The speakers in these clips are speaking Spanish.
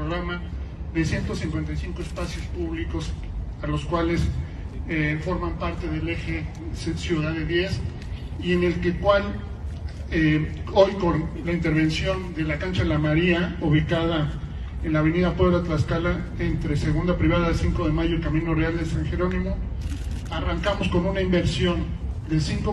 programa de 155 espacios públicos a los cuales forman parte del eje Ciudad de 10 y en el cual hoy con la intervención de la cancha La María, ubicada en la avenida Puebla Tlaxcala, entre Segunda Privada 5 de Mayo y Camino Real de San Jerónimo, arrancamos con una inversión de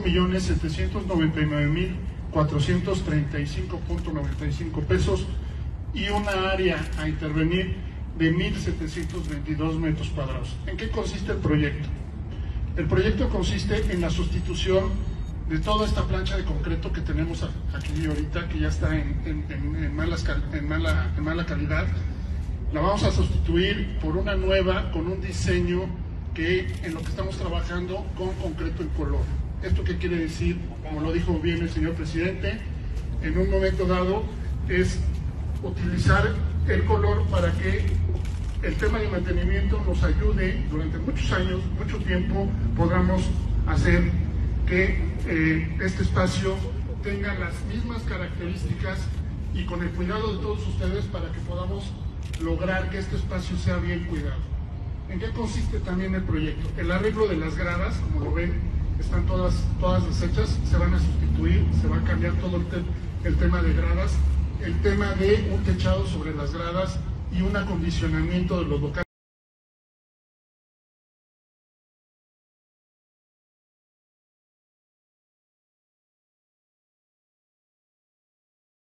5.799.435.95 pesos y una área a intervenir de 1.722 metros cuadrados. ¿En qué consiste el proyecto? El proyecto consiste en la sustitución de toda esta plancha de concreto que tenemos aquí ahorita, que ya está en mala calidad. La vamos a sustituir por una nueva, con un diseño que en lo que estamos trabajando con concreto en color. ¿Esto qué quiere decir? Como lo dijo bien el señor presidente, en un momento dado es utilizar el color para que el tema de mantenimiento nos ayude durante muchos años, mucho tiempo, podamos hacer que este espacio tenga las mismas características y con el cuidado de todos ustedes para que podamos lograr que este espacio sea bien cuidado. ¿En qué consiste también el proyecto? El arreglo de las gradas, como lo ven, están todas deshechas, se van a sustituir, se va a cambiar todo el tema de gradas, el tema de un techado sobre las gradas y un acondicionamiento de los locales.